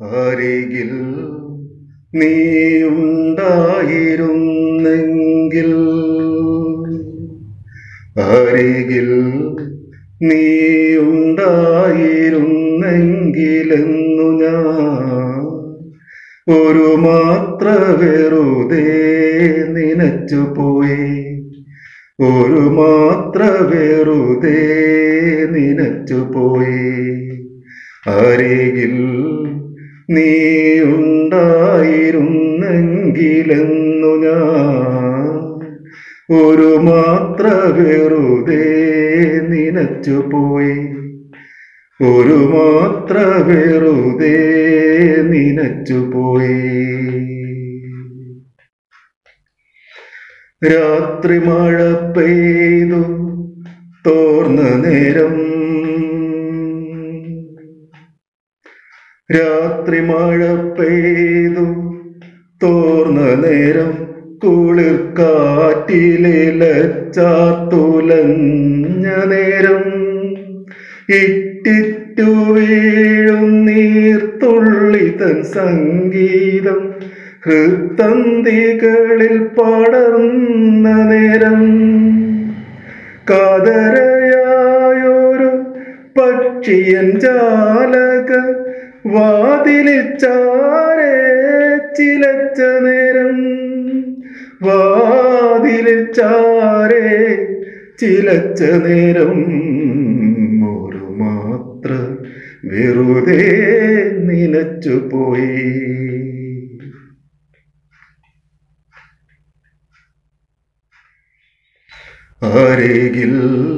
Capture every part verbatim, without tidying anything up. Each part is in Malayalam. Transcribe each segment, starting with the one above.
അരികിൽ നീയുണ്ടായിരുന്നെങ്കിൽ അരികിൽ നീയുണ്ടായിരുന്നെങ്കിലെന്നു ഞാൻ ഒരു മാത്ര വെറുതെ നനച്ചുപോയി ഒരു മാത്ര വെറുതെ നനച്ചുപോയി അരികിൽ നീയുണ്ടായിരുന്നെങ്കിലെന്നു ഞാൻ ഒരു മാത്ര വെറുതെ നനച്ചുപോയി ഒരു മാത്ര വെറുതെ നനച്ചുപോയി. രാത്രി മഴ പെയ്തു തോർന്ന നേരം രാത്രി മഴ പെയ്തു തോർന്ന നേരം കുളിർ കാറ്റിലിലച്ചാത്തുലഞ്ഞ നേരം ഇറ്റിറ്റു വീഴും നീർത്തുള്ളി തൻ സംഗീതം ഹൃത്തന്തികളിൽ പടർന്ന നേരം കാതരയായൊരു പക്ഷിയൻ ജാലക വാതിലിൽ ചാരേ ചിലച്ച നേരം വാതിലിൽ ചാരേ ചിലച്ച നേരം ഒരു മാത്ര വെറുതെ നനച്ചുപോയി. അരികിൽ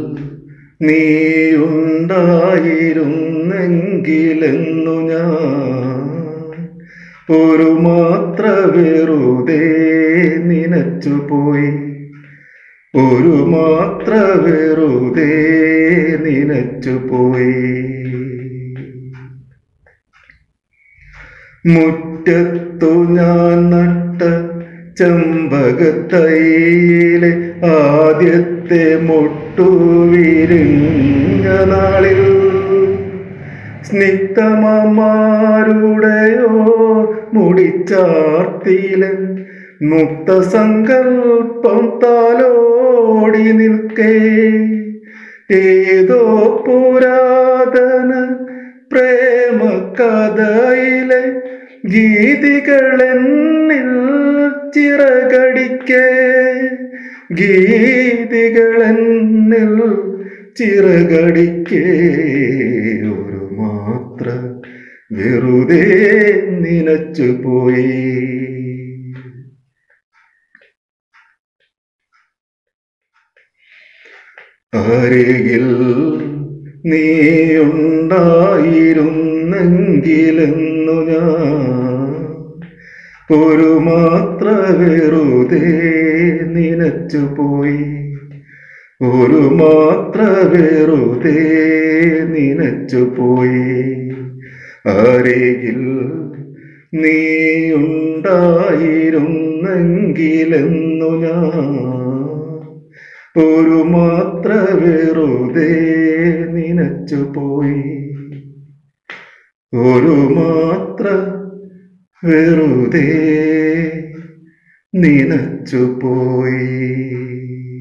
നീയുണ്ടായിരുന്നെങ്കിലെന്നു ഞാൻ ഒരു മാത്ര വെറുതെ നനച്ചുപോയി ഒരു മാത്ര വെറുതെ നനച്ചുപോയി. മുറ്റത്തു ഞാൻ നട്ട ചെമ്പകത്തൈയിലെ ആദ്യത്തെ മൊട്ടു വിരിഞ്ഞ നാളിൽ സ്നിഗ്ധമാരുടെയോ മുടിച്ചാർത്തിയിലൻ മുക്തസങ്കൽപ്പം താലോടി നിൽക്കേ ഏതോ പുരാതന പ്രേമ കഥയിലെ ഗീതികളെന്നിൽ ചിറകടിക്കേ ഗീതികളെന്നിൽ ചിറകടിക്കേ ഒരു മാത്ര വെറുതെ നനച്ചുപോയി. അരികിൽ നീയുണ്ടായിരുന്നെങ്കിലെന്നു ഞാൻ ഒരു മാത്ര വെറുതെ നനച്ചുപോയി ഒരു മാത്ര വെറുതെ നനച്ചുപോയി. അരികിൽ നീയുണ്ടായിരുന്നെങ്കിലെന്നു ഞാൻ ഒരു മാത്ര വെറുതെ നനച്ചുപോയി ഒരു മാത്ര വെറുതെ നനച്ചുപോയി.